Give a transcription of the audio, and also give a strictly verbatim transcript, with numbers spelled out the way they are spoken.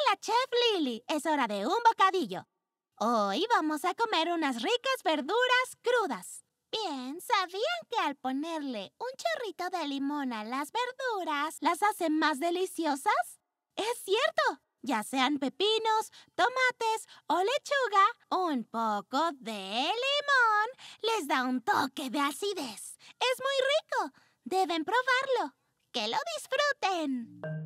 Hola, Chef Lily. Es hora de un bocadillo. Hoy vamos a comer unas ricas verduras crudas. Bien, ¿sabían que al ponerle un chorrito de limón a las verduras las hace más deliciosas? ¡Es cierto! Ya sean pepinos, tomates o lechuga, un poco de limón les da un toque de acidez. ¡Es muy rico! Deben probarlo. ¡Que lo disfruten!